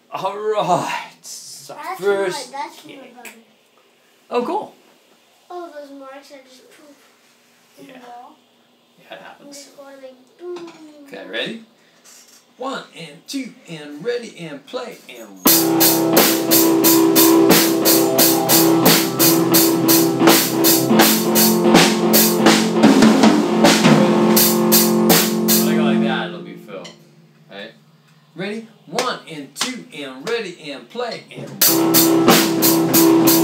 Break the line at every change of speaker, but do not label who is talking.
Alright. So first.
That's my brother.
Oh, cool.
Oh, those marks are just poop in the wall.
Yeah, it
And
happens.
just going like boom.
Okay, ready? 1 and 2 and ready and play and. When I go like that, it'll be Phil. Right? Ready? 1 and 2 and ready and play and.